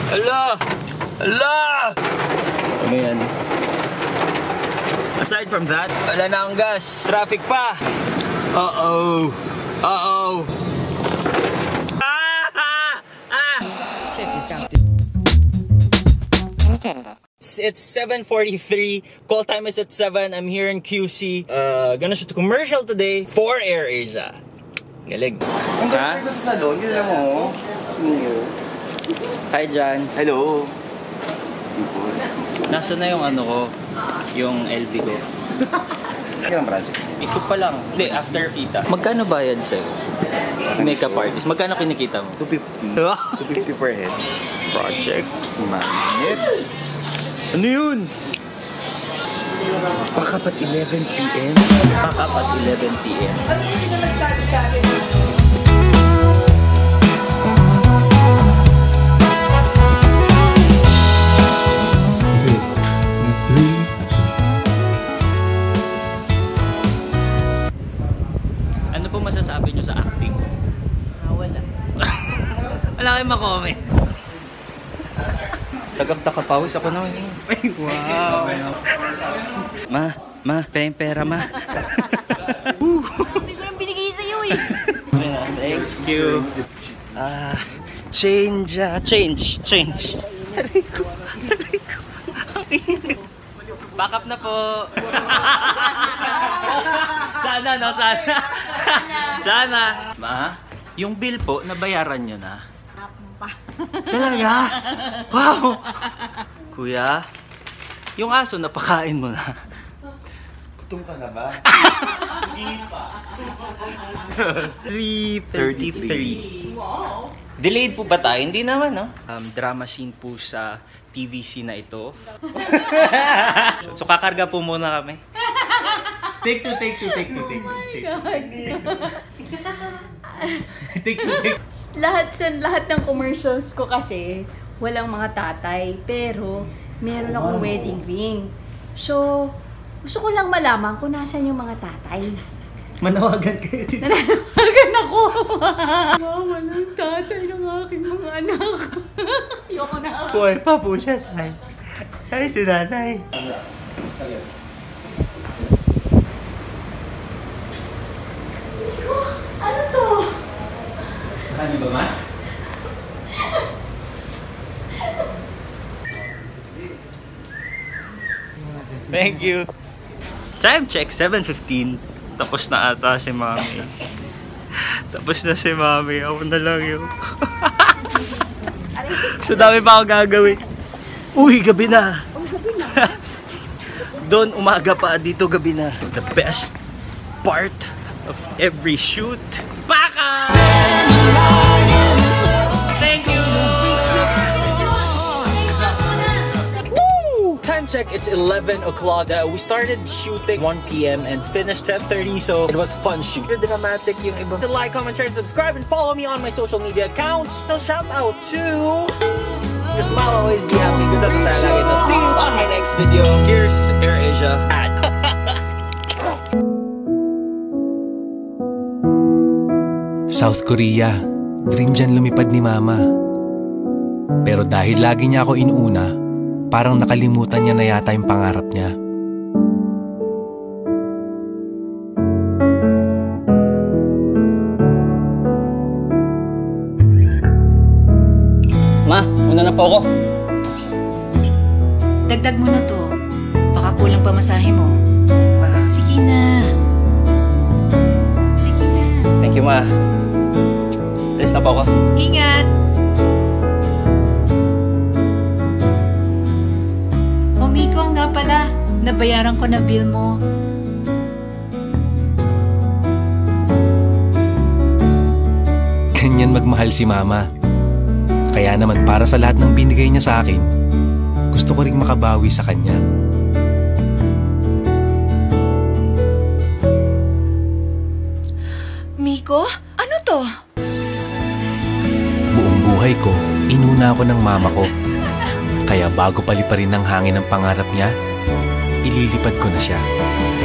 Ala! Ala! Ano yan? Aside from that, wala na ang gas. Traffic pa. Uh-oh. Uh-oh. Check this out. It's 7:43. Call time is at 7. I'm here in QC. Gonna shoot a commercial today for AirAsia. Galing. Ang ganda ko sa salon, yun lang mo. Hi, Jan. Hello. Nasa na yung ano ko? Yung LV ko. Ilang project? Ito pa lang. Hindi, after fita. Magkano bayad sa'yo? Makeup artist. Magkano kinikita mo? 250. 250 per head. Project. Manit. Ano yun? Pakapat 11 PM? Pakapat 11 PM. Ano kasi na nagsabi sa akin? Ano po masasabi nyo sa acting? Wala. Wala kayong makomment. Tagap-takapawis ako naman eh. Wow. Ma, pera ma. Hindi ko nang binigay sa'yo eh. Thank you. Change. Aray ko. Back up na po. Sana, no? Sana. Ma, yung bill po, nabayaran nyo na. Talaga? Wow! Kuya, yung aso napakain mo na. Gutom ka na ba? Hindi pa. 3:33. Wow! Delayed po ba tayo? Hindi naman, no? Drama scene po sa TVC na ito. So, kakarga po muna kami. Take two. Take two. Lahat ng commercials ko kasi walang mga tatay, pero meron akong wedding ring. So, gusto ko lang malaman kung nasan yung mga tatay. Manawagan kayo dito. Nanawagan ako. Walang tatay ng aking mga anak. Ayoko na ako. Buhay pa po siya, tay. Ay, si nanay. Ano to? Gusto niyo ba, ma? Thank you. Time check, 7:15. Tapos na ata si mami. Tapos na si mami. Ako na lang yun. So dami pa ako gagawin. Uy, gabi na. Doon umaga pa, dito gabi na. The best part of every shoot. Baka! Thank you! Woo! Time check, it's 11 o'clock. We started shooting 1 PM and finished 10:30, so it was a fun shoot. Dramatic yung iba. To like, comment, share, subscribe, and follow me on my social media accounts. No shout out to... Your smile always be happy. Good luck tayo lagi. See you on my next video. Here's AirAsia. South Korea, dream dyan lumipad ni Mama. Pero dahil lagi niya ako inuuna, parang nakalimutan niya na yata yung pangarap niya. Ma, una na po ako. Dagdag mo na to. Baka kulang pa masahe mo. Sige na. Sige na. Thank you, ma. Alis na po ako. Ingat! Miko nga pala. Nabayaran ko na bill mo. Ganyan magmahal si Mama. Kaya naman para sa lahat ng binigay niya sa akin, gusto ko ring makabawi sa kanya. Miko, ano to? Buong buhay ko, inuna ako ng mama ko. Kaya bago paliparin ng hangin ng pangarap niya, ililipad ko na siya.